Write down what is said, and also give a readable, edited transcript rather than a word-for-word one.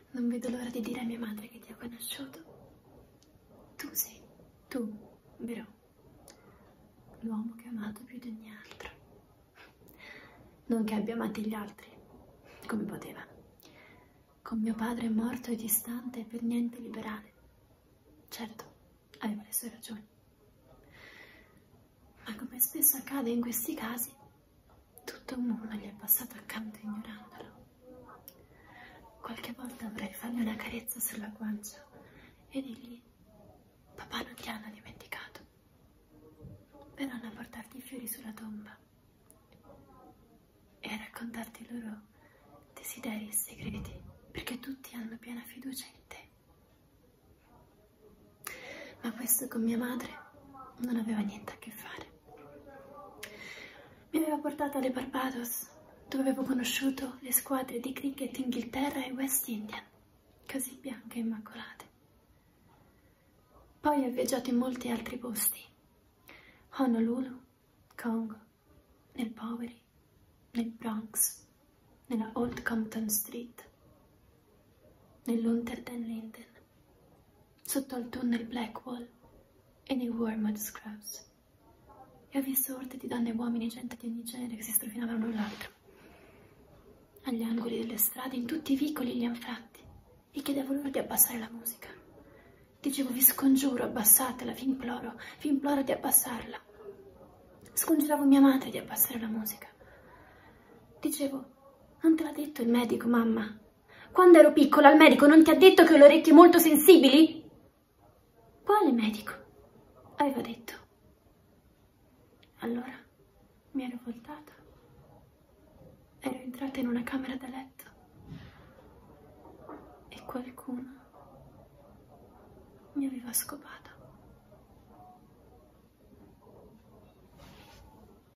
Non vedo l'ora di dire a mia madre che ti ho conosciuto. Tu sei, tu, vero? L'uomo che ho amato più di ogni altro. Non che abbia amati gli altri, come poteva. Con mio padre morto e distante e per niente liberale. Certo, aveva le sue ragioni. Ma come spesso accade in questi casi, tutto un mondo gli è passato accanto ignorandolo. Qualche volta vorrei fargli una carezza sulla guancia e dirgli: papà non ti hanno dimenticato. Verranno a portarti i fiori sulla tomba e a raccontarti i loro desideri e segreti, perché tutti hanno piena fiducia in te. Ma questo con mia madre non aveva niente a che fare. Mi aveva portato alle Barbados, dove avevo conosciuto le squadre di cricket Inghilterra e West Indian, così bianche e immacolate. Poi ho viaggiato in molti altri posti: Honolulu, Congo, nel Bowery, nel Bronx, nella Old Compton Street, nell'Unter den Linden, sotto al tunnel Blackwall e nei Wormwood Scrubs. E ho visto orte di donne e uomini, gente di ogni genere che si strofinavano l'un l'altro. Agli angoli delle strade, in tutti i vicoli e gli anfratti, e chiedevo loro di abbassare la musica. Dicevo: vi scongiuro, abbassatela, vi imploro di abbassarla. Scongiuravo mia madre di abbassare la musica. Dicevo: non te l'ha detto il medico, mamma? Quando ero piccola il medico non ti ha detto che ho le orecchie molto sensibili? Quale medico? Aveva detto. Allora mi ero voltata. Ero entrata in una camera da letto e qualcuno mi aveva scopato.